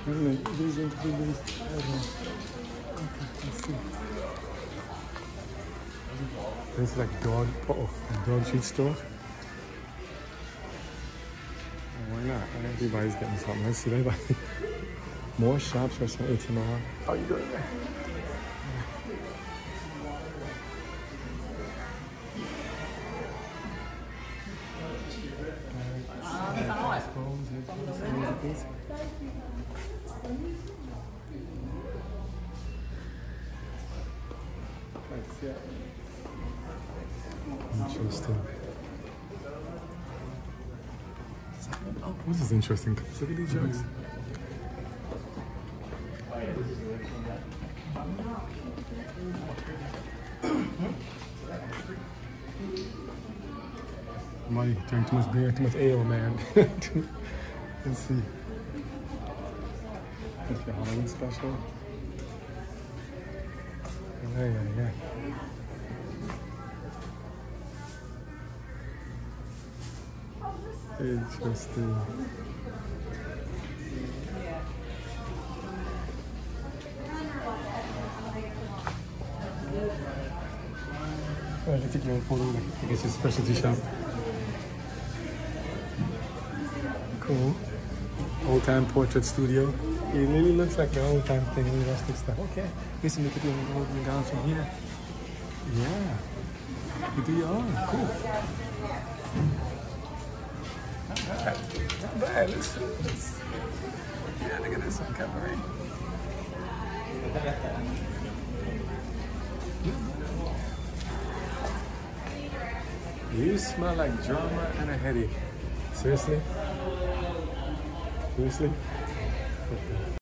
These interviews. Okay, let's see. This is like dog treat store. Why not? Everybody's getting something. Let's see. More shops for some ATM. How you doing there? Interesting. Oh, this is interesting. Look at these jugs. Money, drank too much beer, too much ale, man. Let's see. That's your Halloween special. Yeah. Interesting. Well, I take your own photo. I guess it's a specialty shop. Cool. Old time portrait studio. It really looks like an old time thing, really rustic stuff. Okay. Listen, look at you holding down from here. Yeah. You do your own. Cool. Not bad. Let's yeah, look at this on camera. You smell like drama and a headache. Seriously? Seriously?